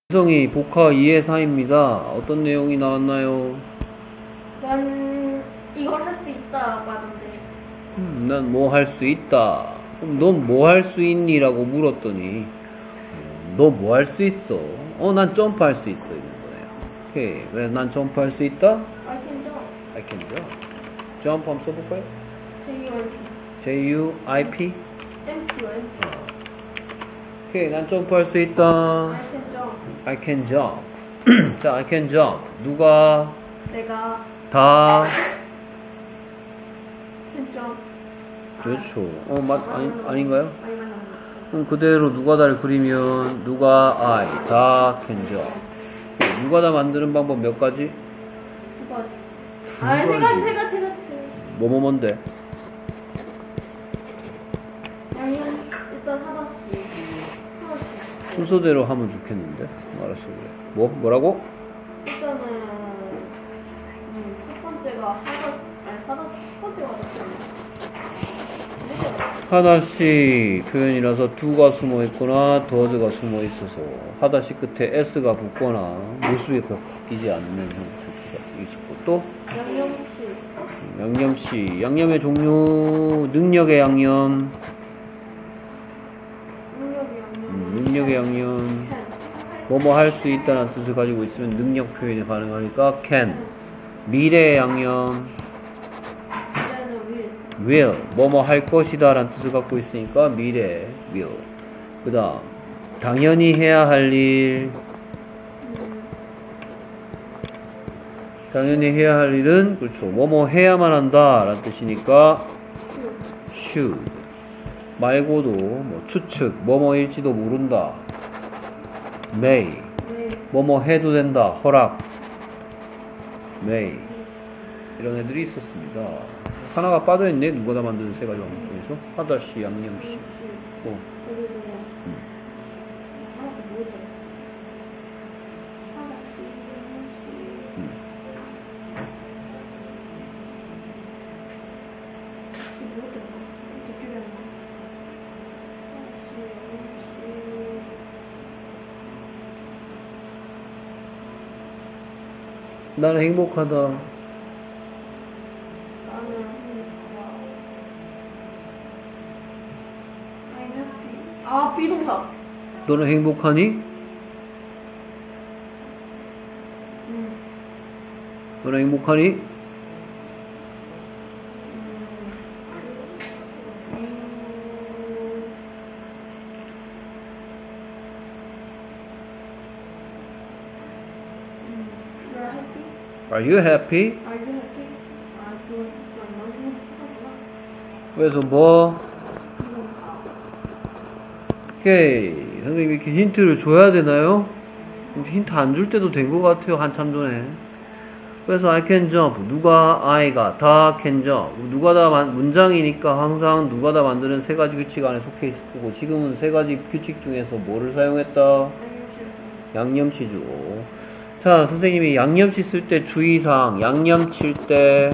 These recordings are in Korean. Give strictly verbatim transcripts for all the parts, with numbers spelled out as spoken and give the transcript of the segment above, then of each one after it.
성이 복화 이의 사입니다. 어떤 내용이 나왔나요? 난 이걸 할 수 있다라고 하던데. 음, 난 뭐 할 수 있다. 그럼 넌 뭐 할 수 있니? 라고 물었더니 너 뭐 할 수 있어? 어, 난 점프할 수 있어. 이런 거예요. 오케이. 왜 난 점프할 수 있다? I can jump. I can jump. jump 한번 써볼까요? J U I P. J U I P? M P요, M P. 오케이. 난 점프할 수 있다. I can jump. I can jump. 자, I can jump. 누가 내가 다 can jump. 그렇죠. 어, 맞, 아니, 아닌가요? 아니, 맞나, 맞나. 그럼 그대로 누가다를 그리면 누가 I 다 can jump. 누가다 만드는 방법 몇 가지? 두 가지. 아, 세 가지, 세 가지, 세 가지, 세 가지. 뭐뭐 뭔데? 양념 일단 하나씩. 하나씩. 순서대로 하면 좋겠는데. 알았어 그래. 뭐 뭐라고? 일단은 음, 첫 번째가 하나, 아니 하나, 첫 번째가 하나씩. 하나씩 표현이라서 두가 숨어 있거나 더즈가 숨어 있어서 하다시 끝에 s가 붙거나 모습이 바뀌지 않는 형태가 있었고 또 양념식. 양념씨 양념의 종류 능력의 양념 능력의 양념. 음, 능력의 양념 뭐뭐 할 수 있다는 뜻을 가지고 있으면 능력 표현이 가능하니까 can 미래의 양념 이제는 will. will 뭐뭐 할 것이다 라는 뜻을 갖고 있으니까 미래 will 그 다음 당연히 해야 할 일 당연히 해야 할 일은 그렇죠 뭐뭐 해야만 한다 라는 뜻이니까 should 말고도 뭐 추측 뭐뭐일지도 모른다 may 네. 뭐뭐 해도 된다 허락 may 이런 애들이 있었습니다. 하나가 빠져있네. 누가 다 만드는 세 가지 방법 중에서 하다시 양념시 어. 그리고 음. 하나도 뭐였더라? 하나씩, 하나씩. 음. 이게 뭐였더라? 이렇게 기억이 안 나. 하나씩, 하나씩. 나는 행복하다. 나는 행복하다. I'm happy. 아, 비동사. 너는 행복하니? 음. 너는 행복하니? Are you happy? Are you happy? Are you happy? 아, 그건 너무 행복하구나. 그래서 뭐? 비동사. 오케이. 선생님이 이렇게 힌트를 줘야 되나요? 힌트 안 줄 때도 된 것 같아요. 한참 전에. 그래서 I can jump. 누가 I가 다 can jump. 누가 다 만, 문장이니까 항상 누가 다 만드는 세 가지 규칙 안에 속해 있을 거고 지금은 세 가지 규칙 중에서 뭐를 사용했다? 양념시죠. 자, 선생님이 양념시 쓸 때 주의사항. 양념 칠 때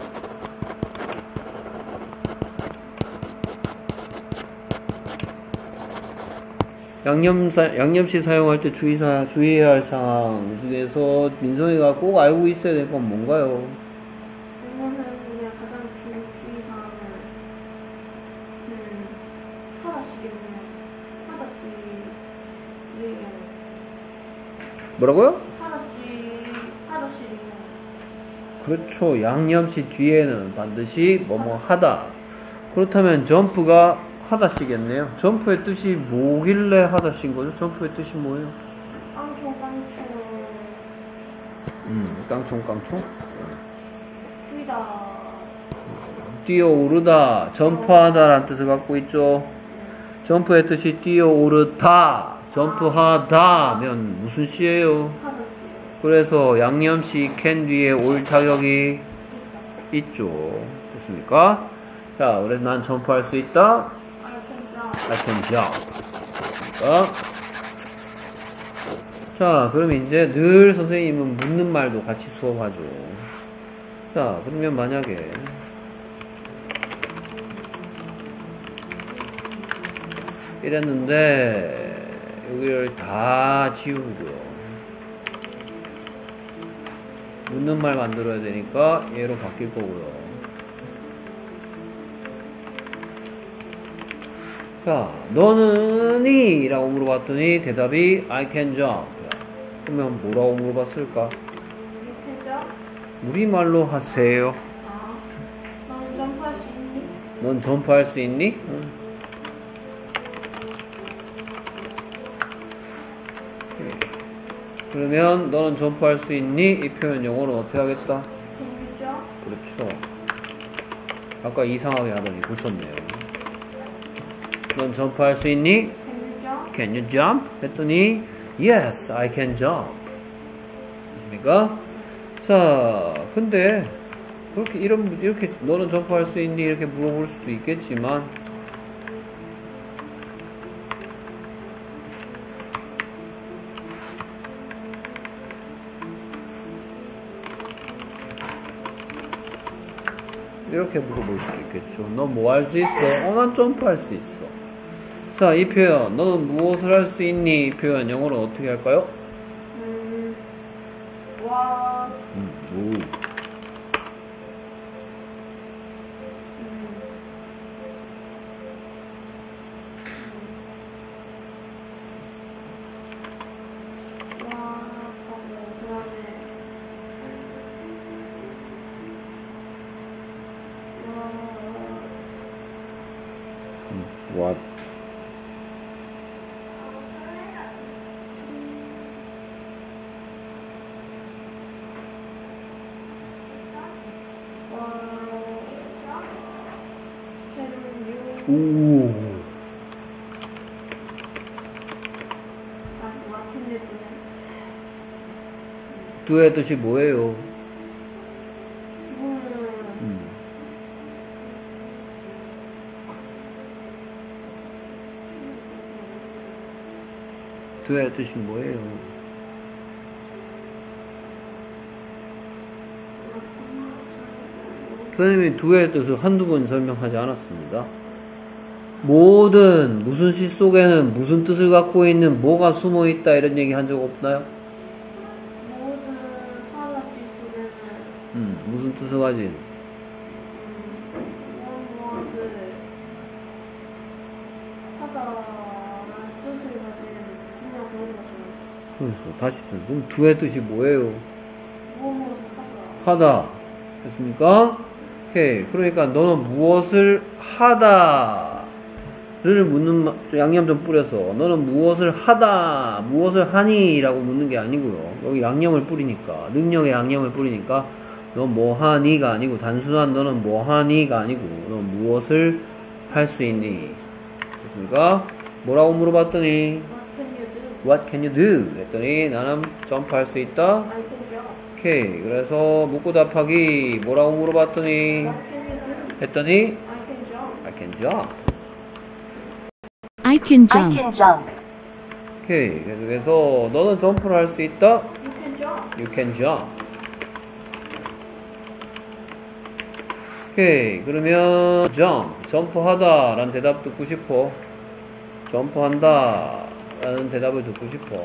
양념 사, 양념시 사용할 때 주의사, 주의해야 할 사항 중에서 민성이가 꼭 알고 있어야 될 건 뭔가요? 이거는 그냥 가장 주, 주의사항은 음, 하나씩이네요. 하나씩 얘기하는 뭐라고요? 하나씩 하나씩이네요. 그렇죠. 양념시 뒤에는 반드시 뭐뭐 하다. 그렇다면 점프가 하다시겠네요. 점프의 뜻이 뭐길래 하다신 거죠? 점프의 뜻이 뭐예요? 깡총 깡총 음, 깡총 깡총? 뛰다. 뛰어오르다, 점프하다라는 뜻을 갖고 있죠. 점프의 뜻이 뛰어오르다, 점프하다면 무슨 시예요? 하나씩 그래서 양념시 can 뒤에 올 자격이 있죠. 됐습니까? 자, 그래서 난 점프할 수 있다. I can jump. I can jump. 그러니까. 자, 그럼 이제 늘 선생님은 묻는 말도 같이 수업하죠. 자, 그러면 만약에 이랬는데 여기를 다 지우고요. 묻는 말 만들어야 되니까 얘로 바뀔 거고요. 자, 너는 이? 라고 물어봤더니 대답이 I can jump. 그러면 뭐라고 물어봤을까? You can jump? 우리말로 하세요. 아, 너는 점프할 수 있니? 넌 점프할 수 있니? 응. 그러면 너는 점프할 수 있니? 이 표현 영어로 어떻게 하겠다? Can you jump? 그렇죠. 아까 이상하게 하더니 고쳤네요. 넌 점프할 수 있니? Can you jump? Can you jump? 했더니 Yes, I can jump. 됐습니까? 자, 근데 그렇게 이런 이렇게 너는 점프할 수 있니? 이렇게 물어볼 수도 있겠지만 이렇게 물어볼 수도 있겠죠. 너 뭐 할 수 있어? 어, 난 점프할 수 있어. 자, 이 표현 너는 무엇을 할 수 있니? 이 표현 영어로 어떻게 할까요? 음, what? 음, 오. What? 오. do의 뜻이 뭐예요? 음. do의 뜻이 뭐예요? 선생님이 do의 뜻을 한두 번 설명하지 않았습니다. 모든 무슨 시 속에는 무슨 뜻을 갖고 있는 뭐가 숨어 있다 이런 얘기 한 적 없나요? 모든 하나씩 속에는 음, 무슨 뜻을 가진? 무엇 무엇을 하다라는 뜻을 가진 중요한 단어가 있어요. 그래서 다시 또 그럼 do의 뜻이 뭐예요? 무엇 무엇을 하다. 하다. 됐습니까? 오케이. 그러니까 너는 무엇을 하다 를 묻는 마, 양념 좀 뿌려서 너는 무엇을 하다 무엇을 하니 라고 묻는 게 아니고요. 여기 양념을 뿌리니까 능력에 양념을 뿌리니까 너 뭐 하니가 아니고 단순한 너는 뭐 하니가 아니고 너 무엇을 할 수 있니? 됐습니까? 뭐라고 물어봤더니 What can you do? What can you do? 했더니 나는 점프할 수 있다. I can jump. 오케이. 그래서 묻고 답하기 뭐라고 물어봤더니 What can you do? 했더니 I can jump. I can jump. I can I jump. can jump. 오케이. 그래서 너는 점프를 할 수 있다. You can jump. You can jump. 오케이. 그러면 jump, 점프하다 라는 대답 듣고 싶어. 점프한다 라는 대답을 듣고 싶어.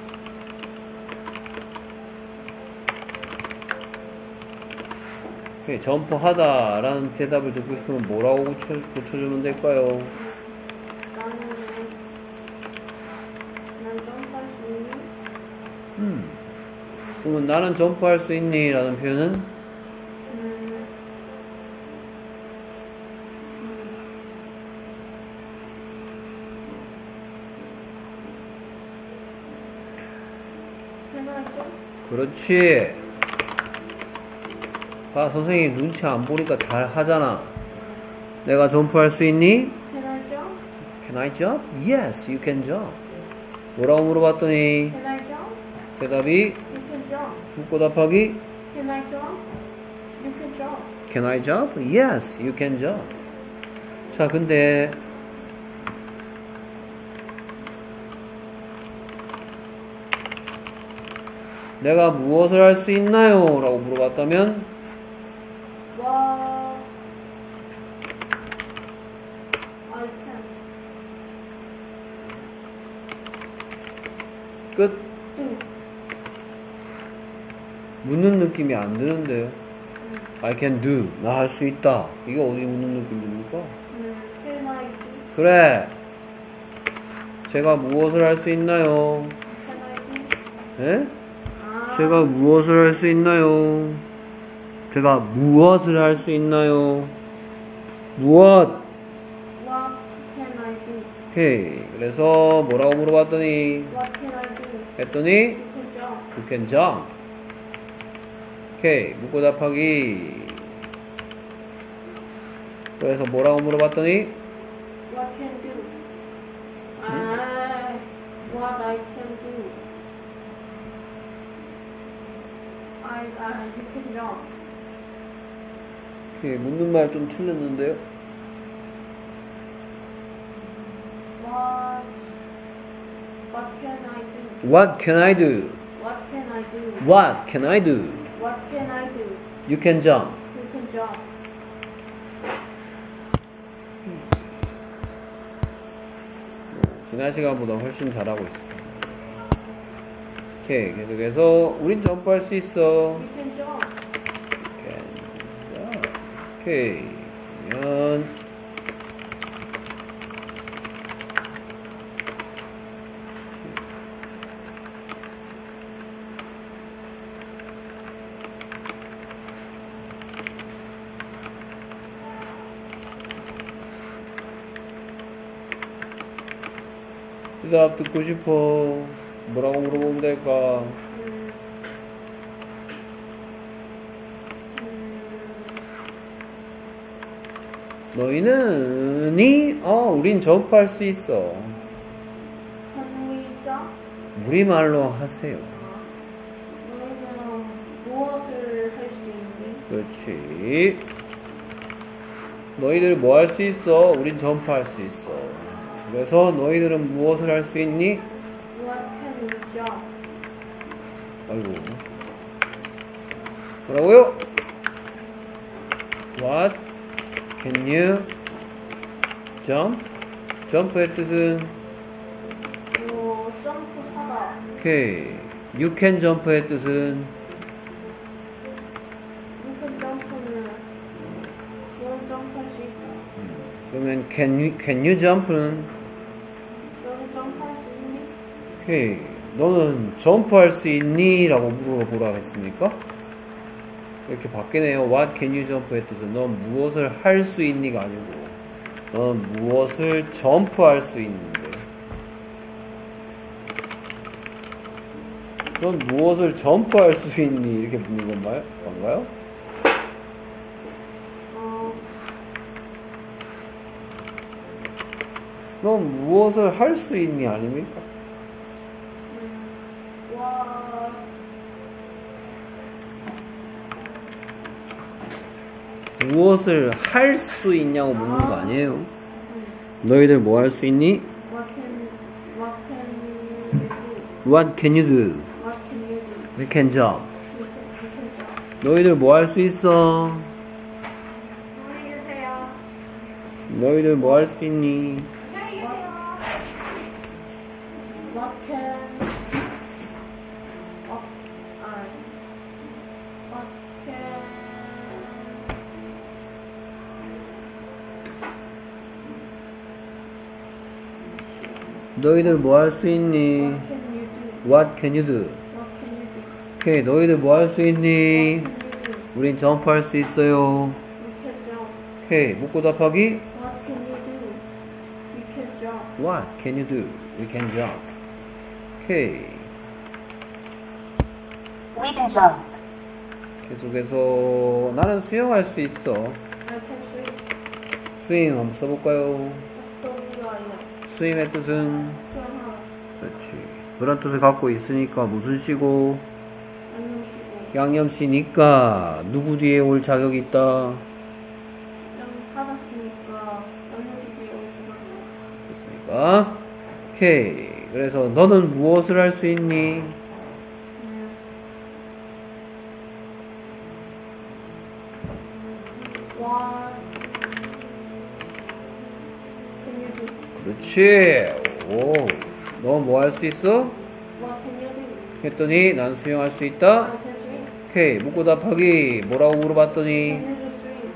오케이. 점프하다 라는 대답을 듣고 싶으면 뭐라고 고쳐, 고쳐주면 될까요? 나는 난 점프할 수 있니? 음. 그러면 나는 점프할 수 있니? 라는 표현은 음, 생각했죠? 그렇지. 아, 선생님 눈치 안 보니까 잘 하잖아. 내가 점프할 수 있니? Can I jump? Can I jump? Yes, you can jump. 뭐라고 물어봤더니 Can I jump? 대답이 You can jump. 묻고 답하기 Can I jump? You can jump. Can I jump? Yes, you can jump. 자, 근데 내가 무엇을 할 수 있나요? 라고 물어봤다면 What? I can. 끝. do. 묻는 느낌이 안 드는데요. 음, I can do. 나 할 수 있다. 이게 어디 묻는 느낌입니까? 음, can I do? 그래. 제가 무엇을 할 수 있나요? Can I do? 예? 아, 제가 무엇을 할 수 있나요? 제가 무엇을 할 수 있나요? 무엇? what can I do? 오케이. 그래서 뭐라고 물어봤더니 What can I do? 했더니 You can jump. You can jump. 오케이. 묻고 답하기. 그래서 뭐라고 물어봤더니 What can do? 아, what I can do? I, I, you can jump. 오케이. 묻는 말 좀 틀렸는데요. What, what can I do? What can I do? What can I do? What can I do? What can I do? You can jump. You can jump. 지난 시간보다 훨씬 잘하고 있어. 오케이. 계속해서 우린 점프할 수 있어. You can jump. can. 오케이. 그러면 대답 듣고 싶어. 뭐라고 물어보면 될까? 음, 음, 너희는 이 어, 우린 점프할 수 있어. can we jump? 우리말로 하세요. 너희는 무엇을 할 수 있니? 그렇지. 너희들 뭐 할 수 있어? 우린 점프할 수 있어. 그래서 너희들은 무엇을 할 수 있니? What can we jump? 아이고. 뭐라고요? What can you jump? 점프의 뜻은 뭐 점프하다. 오케이. You can jump의 뜻은 You can jump는 너는 점프할 수 있다. 그러면 can you can you jump는 너는 점프할 수 있니? 오케이. 너는 점프할 수 있니? 라고 물어보라 했습니까? 이렇게 바뀌네요. What can you jump의 뜻은 넌 무엇을 할 수 있니가 아니고 넌 무엇을 점프할 수 있는데 넌 무엇을 점프할 수 있니? 이렇게 묻는 건가요? 건가요? 어, 넌 무엇을 할 수 있니? 아닙니까? 음, 와, 무엇을 할 수 있냐고 묻는 거 아니에요. 음, 너희들 뭐 할 수 있니? what can, what can you do? What can you do? What can you do? We can jump. You can, you can jump. 너희들 뭐 할 수 있어? 안녕히 계세요. 너희들 뭐 할 수 있니? 안녕히 계세요. What can, what, 아, what can, 너희들 뭐 할 수 있니? what can you do? What can you do? What can you do? 오케이, 너희들 뭐 할 수 있니? What can you do? 우린 점프할 수 있어요. We can jump. 오케이, 묻고 답하기. What can you do? We can jump. What can you do? We can jump. 오케이. We can jump. 계속해서 나는 수영할 수 있어. I can swim. 스윙 한번 써볼까요? 스토리가 아니야. 스윙의 뜻은 수영하다. 그렇지. 그런 뜻을 갖고 있으니까 무슨 시고 안녕 쉬고. 양념시니까 누구 뒤에 올 자격이 있다. 그냥 받았으니까 안녕 뒤에 오시면 됐습니까? 오케이. 그래서 너는 무엇을 할 수 있니? 음. What can you do? 그렇지. 오. 너 뭐 할 수 있어? What can 했더니 난 수영할 수 있다. I can swim. 오케이. 묻고 답하기. 뭐라고 물어봤더니 Can you swim?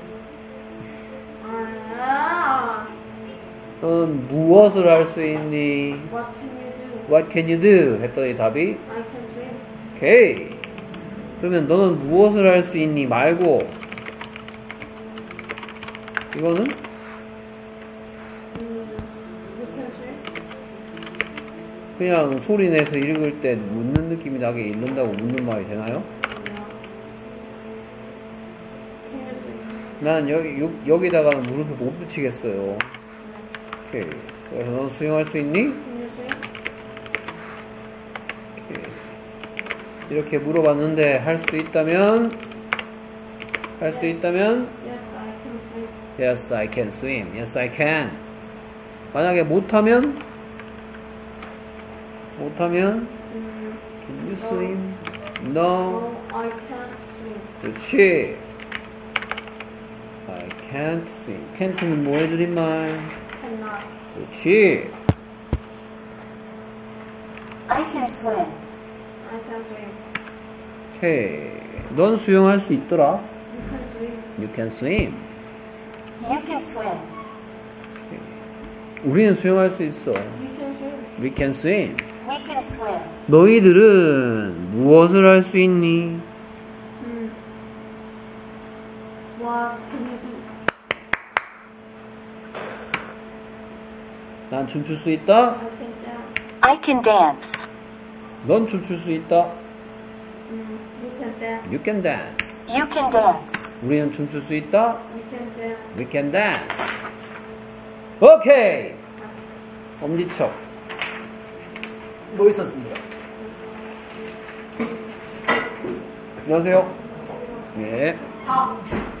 아, 너는 무엇을 할 수 있니? what can you do? What can you do? 했더니 답이 I can swim. 오케이. 그러면 너는 무엇을 할 수 있니? 말고 이거는 음, you can swim. 그냥 소리 내서 읽을 때 묻는 느낌이 나게 읽는다고 묻는 말이 되나요? Can you swim? 난 여기, 여, 여기다가는 물음표 못 붙이겠어요. 오케이. 그래서 넌 수영할 수 있니? Can you swim? 오케이. 이렇게 물어봤는데 할 수 있다면 할 수 있다면 Yes, I can swim. Yes, I can swim. Yes, I can. 만약에 못하면 못하면 음, Can you swim? No. no, I can't swim. 그렇지. I can't swim. can't는 뭐 해드린 말? Cannot. 그렇지. I can swim. I can swim. 오케이. 넌 수영할 수 있더라. You can swim. You can swim. You can swim. 우리는 수영할 수 있어. You can swim. We can swim. We can swim. 너희들은 무엇을 할 수 있니? 음. What can you do? 난 춤출 수 있다. I can dance. I can dance. 넌 춤출 수 있다. 음, you can dance. You can dance. You can dance. 우리는 춤출 수 있다. You can dance. We can dance. 오케이. 엄지척. 뭐 있었습니다. 안녕하세요. 예. 다.